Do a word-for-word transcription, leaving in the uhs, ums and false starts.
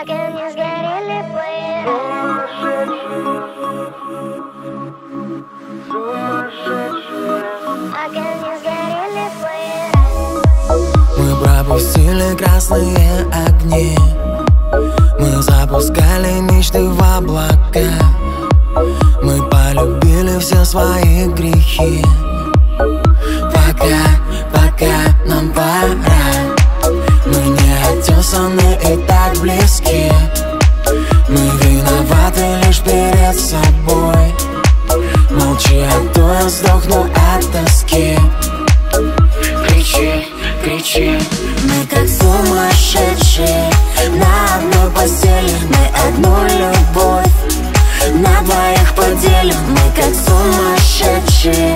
Пока не сгорели Мы пропустили красные огни, мы запускали мечты в облака, мы полюбили все свои грехи. Пока, пока нам пора, мы не отесаны и так близки. Мы виноваты лишь перед собой. Молчи, а то я сдохну от тоски. Кричи, кричи. Мы как сумасшедшие на одной постели. Мы одну любовь на двоих поделим. Мы как сумасшедшие